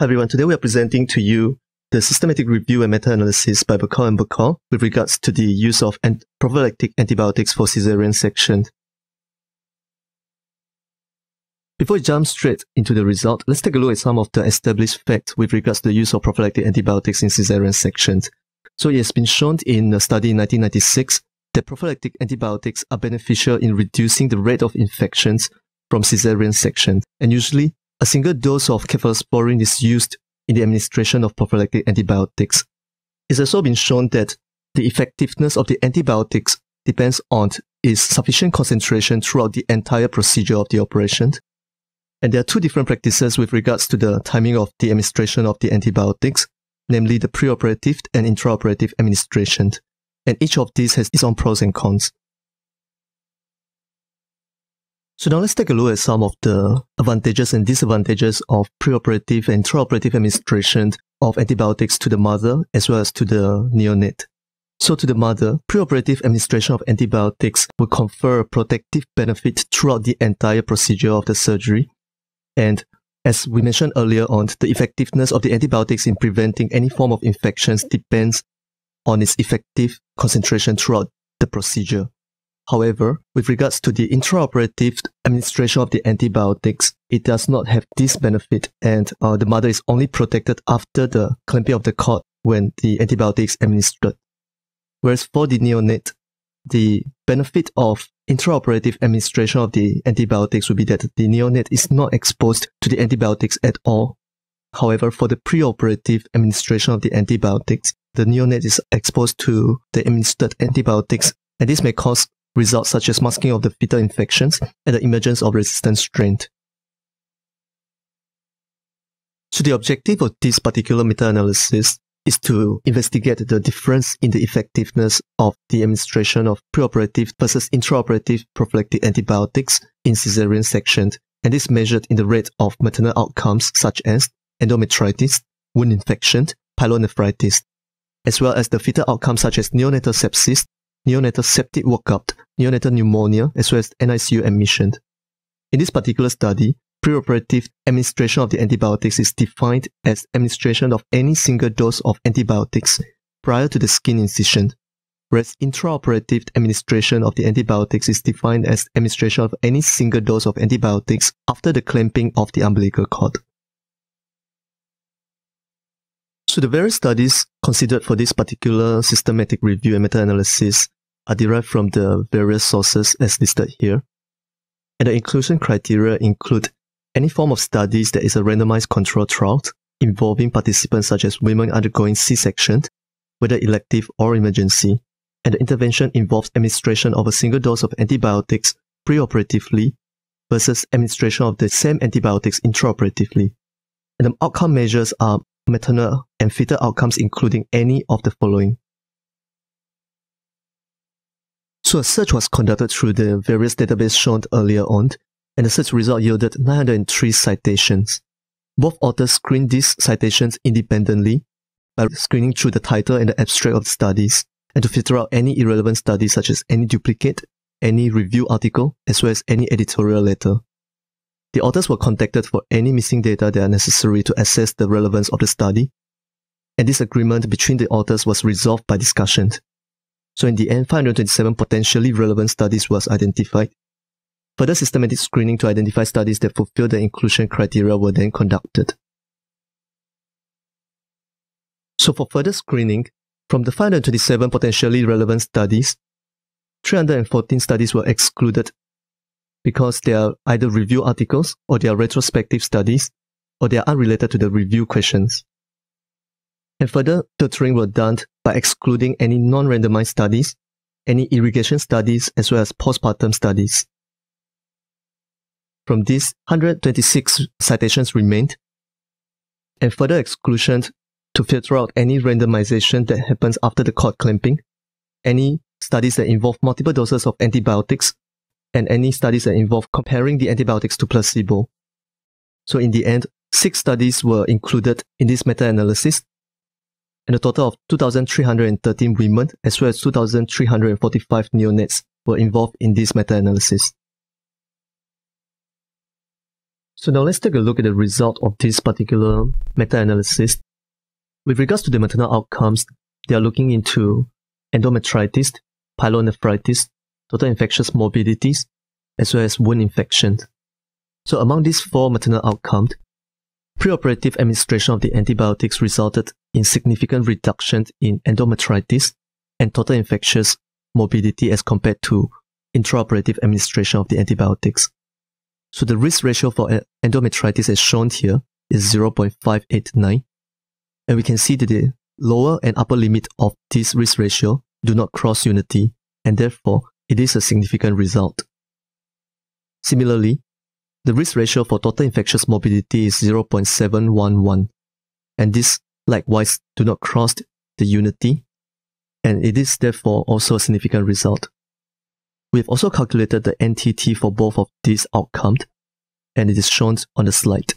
Hi everyone, today we are presenting to you the systematic review and meta-analysis by Bacall and Bacall with regards to the use of prophylactic antibiotics for caesarean section. Before we jump straight into the result, let's take a look at some of the established facts with regards to the use of prophylactic antibiotics in caesarean sections. So it has been shown in a study in 1996 that prophylactic antibiotics are beneficial in reducing the rate of infections from caesarean section, and usually a single dose of cephalosporin is used in the administration of prophylactic antibiotics. It's also been shown that the effectiveness of the antibiotics depends on its sufficient concentration throughout the entire procedure of the operation. And there are two different practices with regards to the timing of the administration of the antibiotics, namely the preoperative and intraoperative administration. And each of these has its own pros and cons. So now let's take a look at some of the advantages and disadvantages of preoperative and intraoperative administration of antibiotics to the mother as well as to the neonate. So to the mother, preoperative administration of antibiotics will confer a protective benefit throughout the entire procedure of the surgery. And as we mentioned earlier on, the effectiveness of the antibiotics in preventing any form of infections depends on its effective concentration throughout the procedure. However, with regards to the intraoperative administration of the antibiotics, it does not have this benefit, and the mother is only protected after the clamping of the cord when the antibiotic is administered. Whereas for the neonate, the benefit of intraoperative administration of the antibiotics would be that the neonate is not exposed to the antibiotics at all. However, for the preoperative administration of the antibiotics, the neonate is exposed to the administered antibiotics, and this may cause results such as masking of the fetal infections and the emergence of resistant strain. So the objective of this particular meta-analysis is to investigate the difference in the effectiveness of the administration of preoperative versus intraoperative prophylactic antibiotics in caesarean section, and this measured in the rate of maternal outcomes such as endometritis, wound infection, pyelonephritis, as well as the fetal outcomes such as neonatal sepsis, neonatal septic workup, neonatal pneumonia, as well as NICU admission. In this particular study, preoperative administration of the antibiotics is defined as administration of any single dose of antibiotics prior to the skin incision, whereas intraoperative administration of the antibiotics is defined as administration of any single dose of antibiotics after the clamping of the umbilical cord. So the various studies considered for this particular systematic review and meta-analysis are derived from the various sources as listed here. And the inclusion criteria include any form of studies that is a randomized control trial involving participants such as women undergoing C-section, whether elective or emergency, and the intervention involves administration of a single dose of antibiotics preoperatively versus administration of the same antibiotics intraoperatively. And the outcome measures are maternal and fetal outcomes including any of the following. So a search was conducted through the various databases shown earlier on, and the search result yielded 903 citations. Both authors screened these citations independently by screening through the title and the abstract of the studies, and to filter out any irrelevant studies such as any duplicate, any review article, as well as any editorial letter. The authors were contacted for any missing data that are necessary to assess the relevance of the study, and this agreement between the authors was resolved by discussion. So in the end, 527 potentially relevant studies was identified. Further systematic screening to identify studies that fulfill the inclusion criteria were then conducted. So for further screening, from the 527 potentially relevant studies, 314 studies were excluded because they are either review articles, or they are retrospective studies, or they are unrelated to the review questions. And further filtering were done by excluding any non-randomized studies, any irrigation studies, as well as postpartum studies. From these, 126 citations remained, and further exclusion to filter out any randomization that happens after the cord clamping, any studies that involve multiple doses of antibiotics, and any studies that involve comparing the antibiotics to placebo. So in the end, 6 studies were included in this meta-analysis, and a total of 2,313 women as well as 2,345 neonates were involved in this meta-analysis. So now let's take a look at the result of this particular meta-analysis. With regards to the maternal outcomes, they are looking into endometritis, pyelonephritis, total infectious morbidities, as well as wound infections. So among these four maternal outcomes, preoperative administration of the antibiotics resulted in significant reduction in endometritis and total infectious morbidity as compared to intraoperative administration of the antibiotics. So the risk ratio for endometritis as shown here is 0.589, and we can see that the lower and upper limit of this risk ratio do not cross unity, and therefore it is a significant result. Similarly, the risk ratio for total infectious morbidity is 0.711, and this likewise do not cross the unity, and it is therefore also a significant result. We have also calculated the NTT for both of these outcomes, and it is shown on the slide.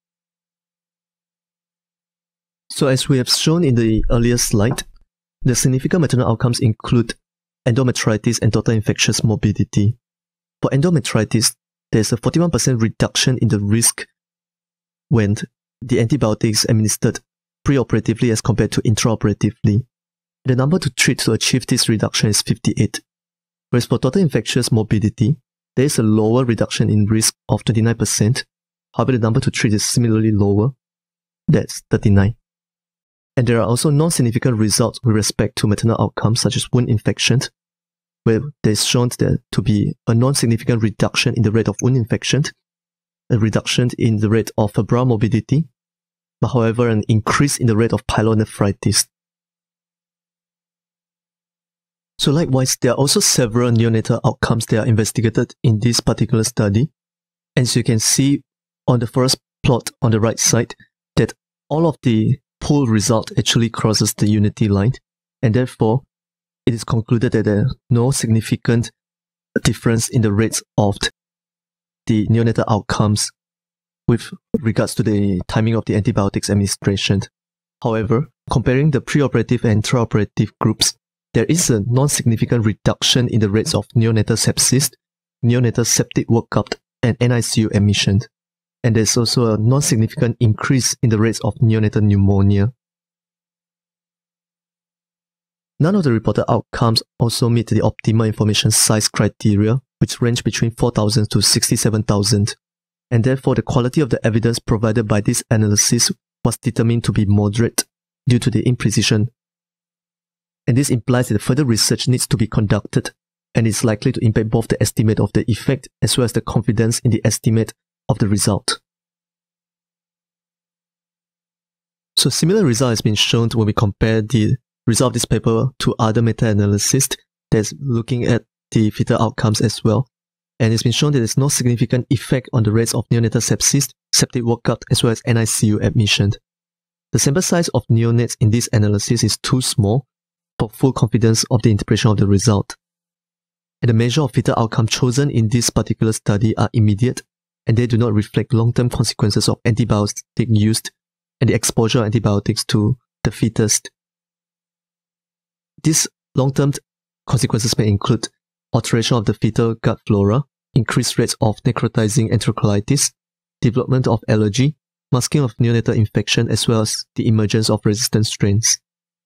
So as we have shown in the earlier slide, the significant maternal outcomes include endometritis and total infectious morbidity. For endometritis, there is a 41% reduction in the risk when the antibiotic is administered preoperatively as compared to intraoperatively. The number to treat to achieve this reduction is 58. Whereas for total infectious morbidity, there is a lower reduction in risk of 29%. However, the number to treat is similarly lower, that's 39. And there are also non-significant results with respect to maternal outcomes such as wound infections, where there is shown there to be a non-significant reduction in the rate of wound infection, a reduction in the rate of febrile morbidity, but however an increase in the rate of pyelonephritis. So likewise, there are also several neonatal outcomes that are investigated in this particular study. As you can see on the first plot on the right side, that all of the pool result actually crosses the unity line, and therefore it is concluded that there are no significant difference in the rates of the neonatal outcomes with regards to the timing of the antibiotics administration. However, comparing the preoperative and intraoperative groups, there is a non-significant reduction in the rates of neonatal sepsis, neonatal septic workup, and NICU admission. And there's also a non-significant increase in the rates of neonatal pneumonia. None of the reported outcomes also meet the optimal information size criteria, which range between 4,000 to 67,000. And therefore, the quality of the evidence provided by this analysis was determined to be moderate due to the imprecision. And this implies that further research needs to be conducted and is likely to impact both the estimate of the effect as well as the confidence in the estimate of the result. So similar result has been shown when we compare the result of this paper to other meta-analysis that's looking at the fetal outcomes as well. And it's been shown that there's no significant effect on the rates of neonatal sepsis, septic workup, as well as NICU admission. The sample size of neonates in this analysis is too small for full confidence of the interpretation of the result. And the measure of fetal outcome chosen in this particular study are immediate, and they do not reflect long-term consequences of antibiotic use and the exposure of antibiotics to the fetus. These long-term consequences may include alteration of the fetal gut flora, increased rates of necrotizing enterocolitis, development of allergy, masking of neonatal infection, as well as the emergence of resistant strains.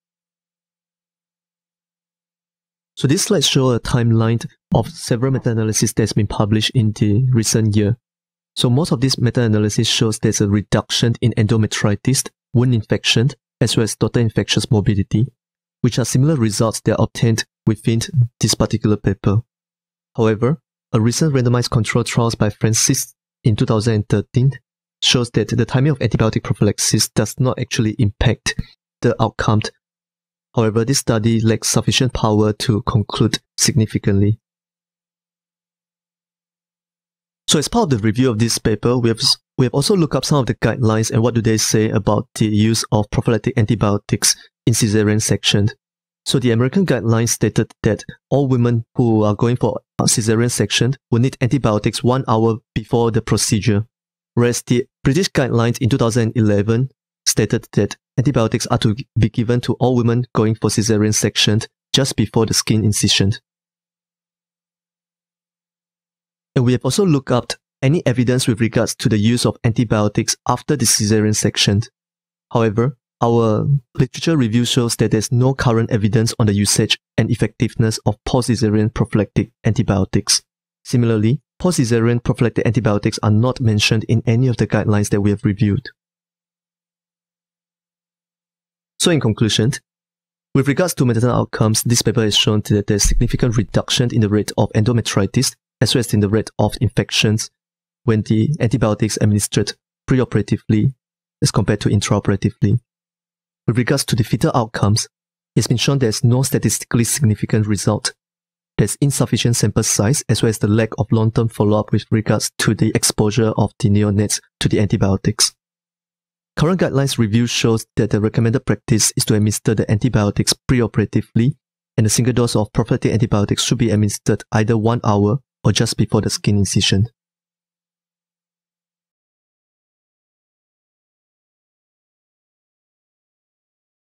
So this slide shows a timeline of several meta-analyses that has been published in the recent year. So most of this meta-analysis shows there's a reduction in endometritis, wound infection, as well as total infectious morbidity, which are similar results that are obtained within this particular paper. However, a recent randomized control trials by Francis in 2013 shows that the timing of antibiotic prophylaxis does not actually impact the outcome. However, this study lacks sufficient power to conclude significantly. So as part of the review of this paper, we have also looked up some of the guidelines and what do they say about the use of prophylactic antibiotics in cesarean section. So the American guidelines stated that all women who are going for a cesarean section will need antibiotics 1 hour before the procedure, whereas the British guidelines in 2011 stated that antibiotics are to be given to all women going for cesarean section just before the skin incision. And we have also looked up any evidence with regards to the use of antibiotics after the cesarean section. However, our literature review shows that there's no current evidence on the usage and effectiveness of post-cesarean prophylactic antibiotics. Similarly, post-cesarean prophylactic antibiotics are not mentioned in any of the guidelines that we have reviewed. So in conclusion, with regards to maternal outcomes, this paper has shown that there's significant reduction in the rate of endometritis as well as in the rate of infections when the antibiotics are administered preoperatively as compared to intraoperatively. With regards to the fetal outcomes, it's been shown there's no statistically significant result. There's insufficient sample size as well as the lack of long-term follow-up with regards to the exposure of the neonates to the antibiotics. Current guidelines review shows that the recommended practice is to administer the antibiotics preoperatively, and a single dose of prophylactic antibiotics should be administered either 1 hour or just before the skin incision.